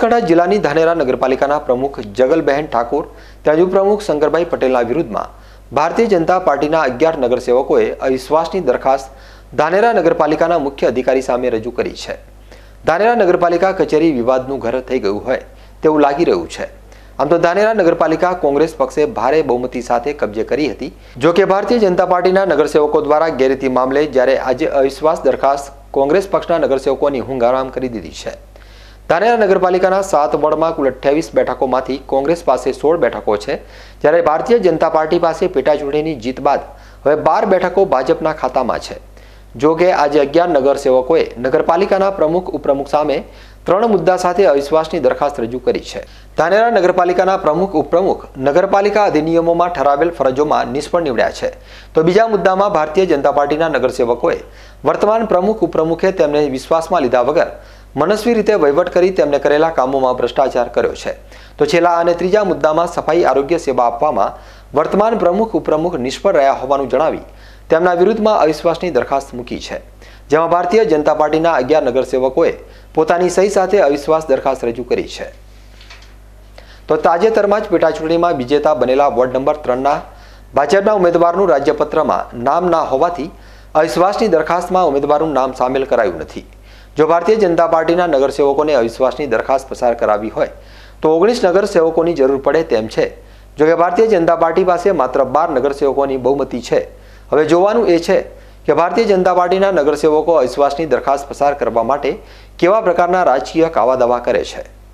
બનાसकांठा जिल्लाની ધાનેરા નગરપાલિકાના પ્રમુખ જગલબહેન ઠાકોર તેમજ ઉપપ્રમુખ શંકરભાઈ પટેલના વિરુદ્ધમાં ભારતીય જનતા પાર્ટીના 11 નગરસેવકોએ અવિશ્વાસની દરખાસ્ત ધાનેરા નગરપાલિકાના મુખ્ય અધિકારી સામે રજૂ કરી છે। ધાનેરા નગરપાલિકા કચેરી વિવાદનું ઘર થઈ ગયું હોય તેવું લાગી રહ્યું છે। આમ તો ધાનેરા નગરપાલિકા કોંગ્રેસ પક્ષે ભારે બહુમતી સાથે કબજે કરી હતી। જો કે ભારતીય જનતા પાર્ટીના નગરસેવકો દ્વારા ગેરરીતિ મામલે જ્યારે આજે અવિશ્વાસ દરખાસ્ત કોંગ્રેસ પક્ષના નગરસેવકોની ઊંઘ હરામ કરી દીધી છે। ધાનેરા નગરપાલિકાના 7 વોર્ડમાં કુલ 28 બેઠકોમાંથી કોંગ્રેસ પાસે 16 બેઠકો છે, જ્યારે ભારતીય જનતા પાર્ટી પાસે પેટા ચૂંટણીની જીત બાદ હવે 12 બેઠકો ભાજપના ખાતામાં છે। જો કે આજે 11 નગરસેવકોએ નગરપાલિકાના પ્રમુખ ઉપપ્રમુખ સામે 3 મુદ્દા સાથે અવિશ્વાસની દરખાસ્ત રજૂ કરી છે। ધાનેરા નગરપાલિકાના પ્રમુખ ઉપપ્રમુખ નગરપાલિકા અધિનિયમોમાં ઠરાવેલ ફરજોમાં નિષ્ફળ નીવડ્યા છે, તો બીજા મુદ્દામાં ભારતીય જનતા પાર્ટીના નગરસેવકોએ વર્તમાન પ્રમુખ ઉપપ્રમુખે તેમને વિશ્વાસમાં લીધા વગર મનસ્વી રીતે વહીવટ કરી તેમને કરેલા કામોમાં ભ્રષ્ટાચાર કર્યો છે। તો છેલ્લા અને ત્રીજા મુદ્દામાં સફાઈ આરોગ્ય સેવા આપવામાં વર્તમાન પ્રમુખ ઉપપ્રમુખ નિષ્ફળ રહ્યા હોવાનું જણાવી તેમના વિરુદ્ધમાં અવિશ્વાસની દરખાસ્ત મૂકી છે, જેમાં ભારતીય જનતા પાર્ટીના 11 નગરસેવકોએ પોતાની સહી સાથે અવિશ્વાસ દરખાસ્ત રજૂ કરી છે। તો તાજેતરમાં જ પેટા ચૂંટણીમાં વિજેતા બનેલા વોર્ડ નંબર 3ના ભાજપના ઉમેદવારનું રાજ્યપત્રમાં નામ ના હોવાથી અવિશ્વાસની દરખાસ્તમાં ઉમેદવારનું નામ સામેલ કરાયું નથી। જો ભારતીય જનતા પાર્ટીના નગરસેવકોને અવિશ્વાસની દરખાસ્ત પસાર કરાવી હોય તો 19 નગરસેવકોની જરૂર પડે તેમ છે। જો કે ભારતીય જનતા પાર્ટી પાસે માત્ર 12 નગરસેવકોની બહુમતી છે। હવે જોવાનું એ છે કે ભારતીય જનતા પાર્ટીના નગરસેવકો અવિશ્વાસની દરખાસ્ત પસાર કરવા માટે કેવા પ્રકારના રાજકીય કાવા દાવા કરે છે।